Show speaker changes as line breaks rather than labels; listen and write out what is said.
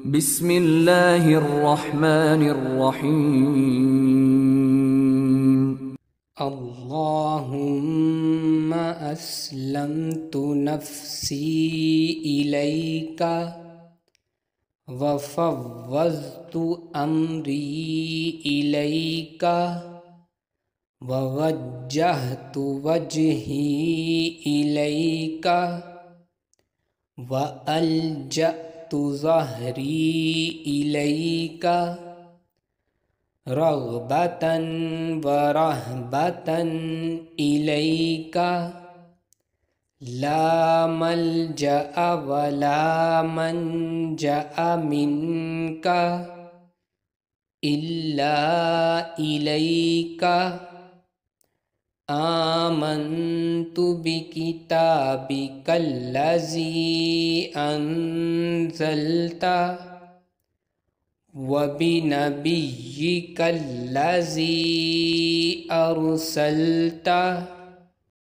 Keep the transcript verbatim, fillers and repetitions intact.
بسم اللہ الرحمن الرحیم
اللہم اسلمت نفسی الیک وفوضت امری الیک ووجہت وجہی الیک وألجأت ظہری الیک رغبة ورہبة الیک لا ملجأ ولا منجأ منک الا الیک آمنت بکتابک الذی انزلت وبنبیک الذی ارسلت